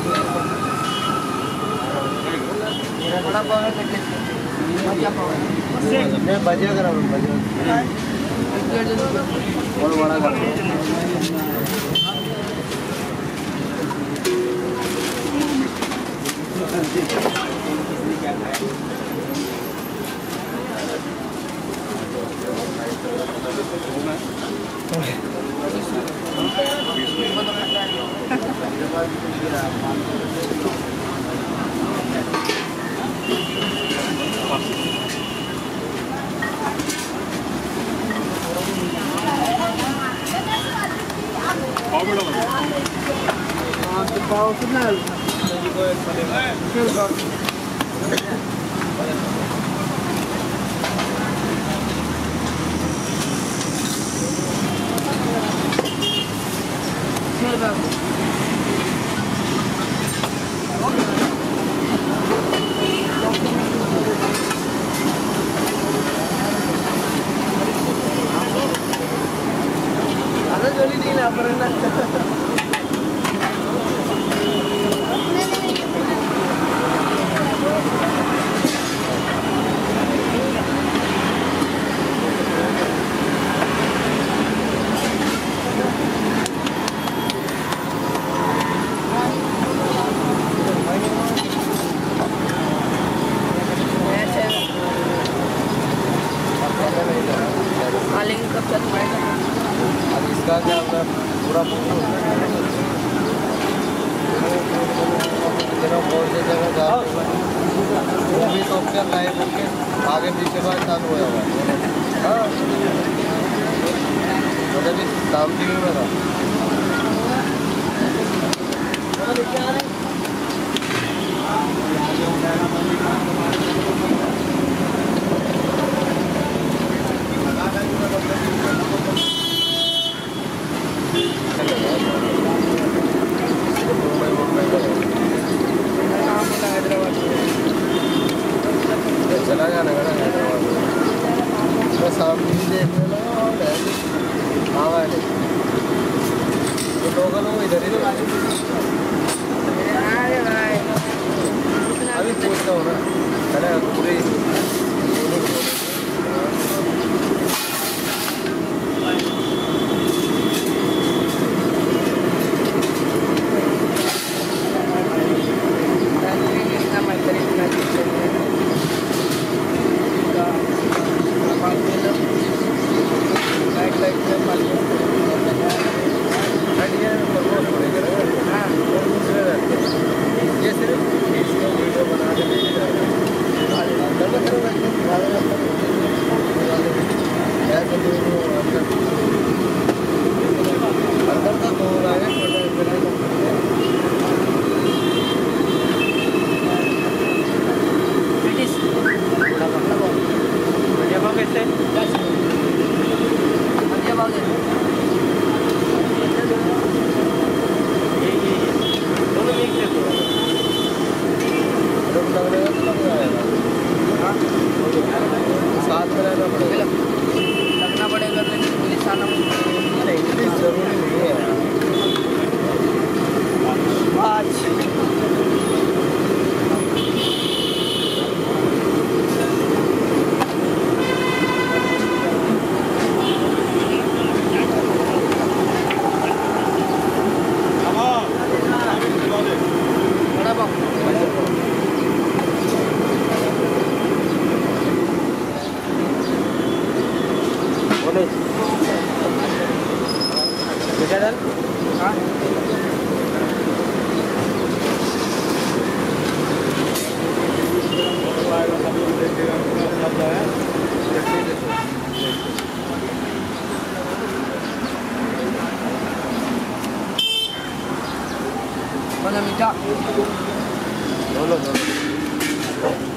बड़ा पाव है भजिया पाव है नहीं भजिया करा भजिया और बड़ा कर पाव कितना है इसका क्या पूरा बहुत से जगह वो भी तो क्या लाइव के आगे पीछे बात चालू हो जाएगा। हाँ मतलब इस शाम टीवी में था चला जाना है हैदराबाद में सामने देखने लगा और हाँ भाई तो लोगों को इधर ही अभी पूछता हूँ ना अरे पूरी साथ में रहना पड़ेगा लगना पड़ेगा पुलिस आना इंग्लिश जरूरी नहीं है मीठा